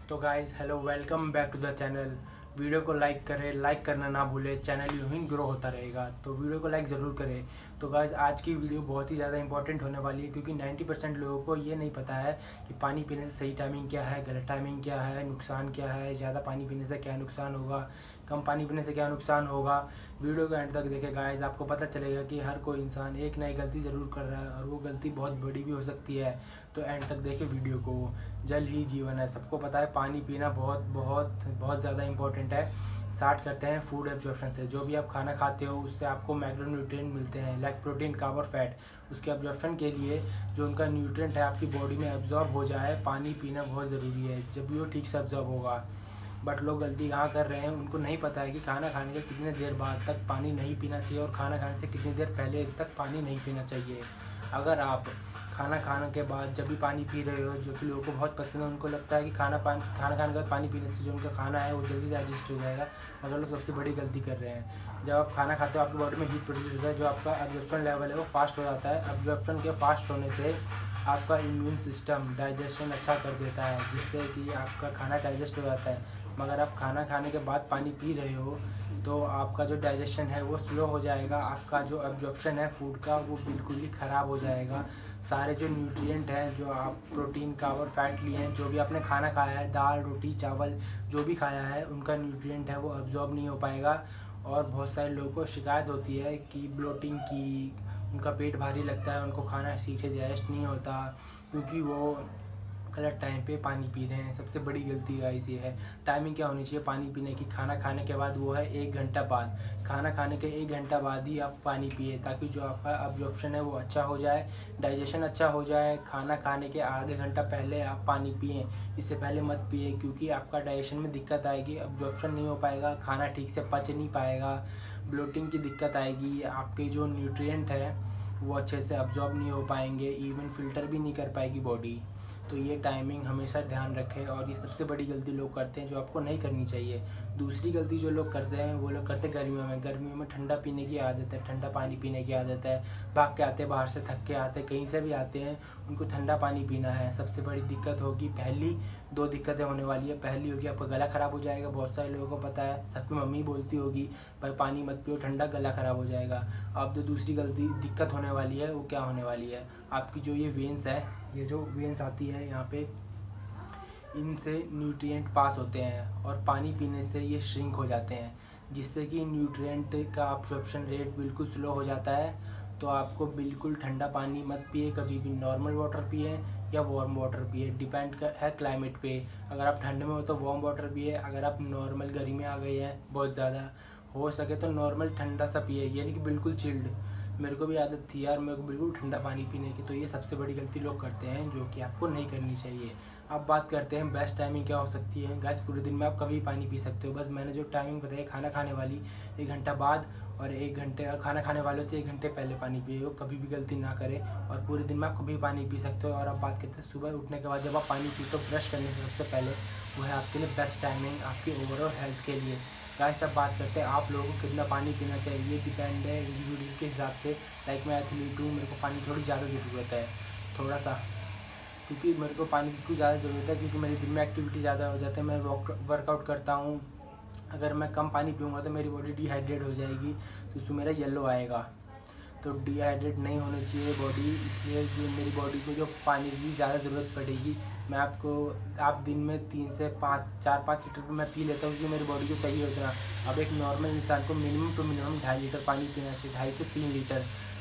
तो guys hello, welcome back to the channel. Video को like करें, लाइक करना ना भूलें, चैनल यूं ही ग्रो होता रहेगा, तो वीडियो को लाइक ज़रूर करें। तो गाइज़ आज की वीडियो बहुत ही ज़्यादा इंपॉर्टेंट होने वाली है, क्योंकि 90% लोगों को ये नहीं पता है कि पानी पीने से सही टाइमिंग क्या है, गलत टाइमिंग क्या है, नुकसान क्या है, ज़्यादा पानी पीने से क्या नुकसान होगा, कम पानी पीने से क्या नुकसान होगा। वीडियो को एंड तक देखें गाइज़, आपको पता चलेगा कि हर कोई इंसान एक नई गलती ज़रूर कर रहा है और वो गलती बहुत बड़ी भी हो सकती है। तो एंड तक देखें वीडियो को। जल ही जीवन है, सबको पता है पानी पीना बहुत बहुत बहुत ज़्यादा इंपॉर्टेंट है। स्टार्ट करते हैं फूड एब्जॉर्प्शन से। जो भी आप खाना खाते हो उससे आपको मैक्रोन्यूट्रिएंट मिलते हैं, लाइक प्रोटीन, कार्ब और फैट। उसके एब्जॉर्प्शन के लिए जो उनका न्यूट्रिएंट है आपकी बॉडी में एब्जॉर्ब हो जाए, पानी पीना बहुत ज़रूरी है, जब भी वो ठीक से एब्जॉर्ब होगा। बट लोग गलती कहाँ कर रहे हैं, उनको नहीं पता है कि खाना खाने के कितने देर बाद तक पानी नहीं पीना चाहिए और खाना खाने से कितनी देर पहले तक पानी नहीं पीना चाहिए। अगर आप खाना खाने के बाद जब भी पानी पी रहे हो, जो कि लोगों को बहुत पसंद है, उनको लगता है कि खाना खाने के बाद पानी पीने से जो उनका खाना है वो जल्दी से डाइजेस्ट हो जाएगा, मगर लोग सबसे बड़ी गलती कर रहे हैं। जब आप खाना खाते हो आपकी बॉडी में हीट प्रोड्यूस होता है, जो आपका एब्जॉर्प्शन लेवल है वो फास्ट हो जाता है। एब्जॉर्प्शन के फास्ट होने से आपका इम्यून सिस्टम डाइजेशन अच्छा कर देता है, जिससे कि आपका खाना डाइजेस्ट हो जाता है। मगर आप खाना खाने के बाद पानी पी रहे हो तो आपका जो डाइजेशन है वो स्लो हो जाएगा, आपका जो एब्जॉर्प्शन है फूड का वो बिल्कुल ही ख़राब हो जाएगा। सारे जो न्यूट्रिएंट हैं, जो आप प्रोटीन, कार्ब और फैट लिए हैं, जो भी आपने खाना खाया है, दाल रोटी चावल जो भी खाया है, उनका न्यूट्रिएंट है वो एब्जॉर्ब नहीं हो पाएगा। और बहुत सारे लोगों को शिकायत होती है कि ब्लोटिंग की, उनका पेट भारी लगता है, उनको खाना ठीक से डाइजेस्ट नहीं होता, क्योंकि वो गलत टाइम पे पानी पी रहे हैं। सबसे बड़ी गलती गाइस ये है। टाइमिंग क्या होनी चाहिए पानी पीने की? खाना खाने के बाद वो है 1 घंटा बाद। खाना खाने के 1 घंटा बाद ही आप पानी पिए, ताकि जो आपका एब्जॉर्प्शन है वो अच्छा हो जाए, डाइजेशन अच्छा हो जाए। खाना खाने के आधे घंटा पहले आप पानी पिएँ, इससे पहले मत पिए, क्योंकि आपका डाइजेशन में दिक्कत आएगी, एब्जॉर्प्शन नहीं हो पाएगा, खाना ठीक से पच नहीं पाएगा, ब्लोटिंग की दिक्कत आएगी, आपके जो न्यूट्रिएंट है वो अच्छे से अब्जॉर्ब नहीं हो पाएंगे, इवन फिल्टर भी नहीं कर पाएगी बॉडी। तो ये टाइमिंग हमेशा ध्यान रखें, और ये सबसे बड़ी गलती लोग करते हैं जो आपको नहीं करनी चाहिए। दूसरी गलती जो लोग करते हैं वो लोग करते हैं गर्मियों में ठंडा पीने की आदत है, ठंडा पानी पीने की आदत है। भाग के आते हैं, बाहर से थक के आते हैं, कहीं से भी आते हैं, उनको ठंडा पानी पीना है। सबसे बड़ी दिक्कत होगी, पहली 2 दिक्कतें होने वाली है। पहली होगी आपका गला ख़राब हो जाएगा, बहुत सारे लोगों को पता है, सबकी मम्मी बोलती होगी भाई पानी मत पियो ठंडा, गला ख़राब हो जाएगा। अब जो दूसरी गलती दिक्कत होने वाली है वो क्या होने वाली है, आपकी जो ये वेन्स है, ये जो वेन्स आती है यहाँ पे, इनसे न्यूट्रिएंट पास होते हैं और पानी पीने से ये श्रिंक हो जाते हैं, जिससे कि न्यूट्रिएंट का अब्जॉर्प्शन रेट बिल्कुल स्लो हो जाता है। तो आपको बिल्कुल ठंडा पानी मत पिए, कभी भी नॉर्मल वाटर पिए या वार्म वाटर पिए, डिपेंड है क्लाइमेट पे। अगर आप ठंड में हो तो वार्म वाटर पिए, अगर आप नॉर्मल गर्मी आ गई है बहुत ज़्यादा, हो सके तो नॉर्मल ठंडा सा पिए, यानी कि बिल्कुल चिल्ड। मेरे को भी आदत थी यार, मेरे को बिल्कुल ठंडा पानी पीने की। तो ये सबसे बड़ी गलती लोग करते हैं, जो कि आपको नहीं करनी चाहिए। अब बात करते हैं बेस्ट टाइमिंग क्या हो सकती है। गैस पूरे दिन में आप कभी पानी पी सकते हो, बस मैंने जो टाइमिंग बताई, खाना खाने वाली 1 घंटा बाद और 1 घंटे, खाना खाने वाले हो तो 1 घंटे पहले पानी पिए हो, कभी भी गलती ना करें। और पूरे दिन में आप कभी पानी पी सकते हो। और अब बात करते हैं सुबह उठने के बाद जब आप पानी पीते हो, ब्रश करने से सबसे पहले, वो है आपके लिए बेस्ट टाइमिंग आपकी ओवरऑल हेल्थ के लिए। गाइस अब बात करते हैं आप लोगों को कितना पानी पीना चाहिए। ये डिपेंड है इंडिविजुअल के हिसाब से। लाइक मैं एथलीट हूँ, मेरे को पानी थोड़ी ज़्यादा ज़रूरत है, थोड़ा सा, क्योंकि मेरे को पानी की क्यों ज़्यादा ज़रूरत है, क्योंकि मेरे दिन में एक्टिविटी ज़्यादा हो जाती है, मैं वर्कआउट करता हूँ। अगर मैं कम पानी पीऊँगा तो मेरी बॉडी डिहाइड्रेट हो जाएगी, तो उसमें मेरा येलो आएगा। तो डिहाइड्रेट नहीं होनी चाहिए बॉडी, इसलिए जो मेरी बॉडी को जो पानी की ज़्यादा ज़रूरत पड़ेगी, मैं आप दिन में 3 से 4-5 लीटर तो मैं पी लेता हूँ, क्योंकि मेरी बॉडी को चाहिए उतना। अब एक नॉर्मल इंसान को मिनिमम टू मिनिमम 2.5 लीटर पानी पीना चाहिए, 2.5 से 3 लीटर।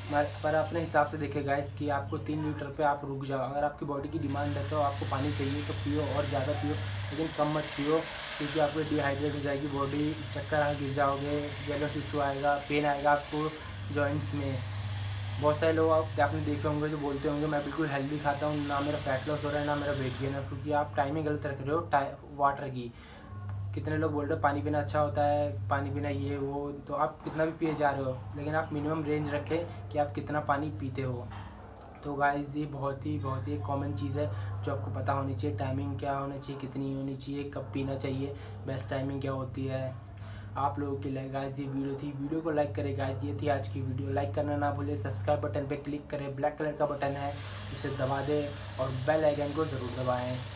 पर अपने हिसाब से देखें गाइस कि आपको 3 लीटर पे आप रुक जाओ। अगर आपकी बॉडी की डिमांड है तो आपको पानी चाहिए तो पियो, और ज़्यादा पियो, लेकिन कम मत पियो, क्योंकि आपको डिहाइड्रेट हो जाएगी बॉडी, चक्कर आ गिर जाओगे, जेलस इशू आएगा, पेन आएगा आपको जॉइंट्स में। बहुत सारे लोग आपने देखे होंगे जो बोलते होंगे मैं बिल्कुल हेल्दी खाता हूँ, ना मेरा फैट लॉस हो रहा है ना मेरा वेट गेन है, क्योंकि आप टाइमिंग गलत रख रहे हो वाटर की। कितने लोग बोल रहे हो पानी पीना अच्छा होता है, पानी पीना ये वो, तो आप कितना भी पिए जा रहे हो, लेकिन आप मिनिमम रेंज रखें कि आप कितना पानी पीते हो। तो गाइस ये बहुत ही एक कॉमन चीज़ है जो आपको पता होनी चाहिए। टाइमिंग क्या होनी चाहिए, कितनी होनी चाहिए, कब पीना चाहिए, बेस्ट टाइमिंग क्या होती है आप लोगों के लिए। गाइस ये वीडियो थी, वीडियो को लाइक करें गाइस, ये थी आज की वीडियो। लाइक करना ना भूलें, सब्सक्राइब बटन पे क्लिक करें, ब्लैक कलर का बटन है उसे दबा दें, और बेल आइकन को ज़रूर दबाएं।